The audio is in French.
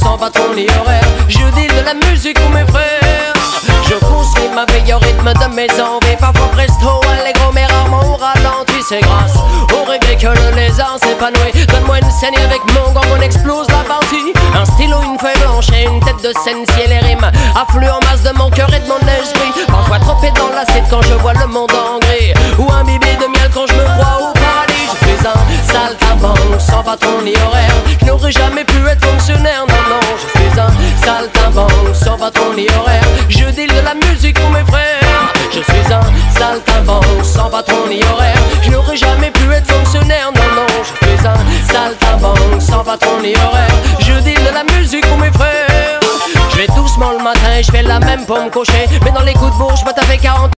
sans patron ni horaire. Je deal de la musique pour mes frères. Je construis ma vie au rythme de mes envies. Parfois presto, allegro, mais rarement au ralenti. C'est grâce au regret que le lézard s'épanouit. Donne-moi une scène et avec mon gang on explose la partie. Un stylo, une feuille blanche et une tête de scène. Si les rimes affluent en masse de mon cœur et de mon esprit. Parfois trempé dans l'acide quand je vois le monde en gris. Ou un bibi de miel quand je me crois au paradis. Je suis un saltimbanque sans patron ni horaire. Je n'aurais jamais pu être fonctionnaire, non, non. Je suis un saltimbanque sans patron ni horaire. Je deal de la musique pour mes frères. Je suis un saltimbanque sans patron ni horaire. Je n'aurais jamais pu être fonctionnaire, non, non. Je suis un saltimbanque sans patron ni horaire. Je deal de la musique pour mes frères. Je vais doucement le matin et je fais la même pour me coucher. Mais dans les coups de bouche, je me tape 40.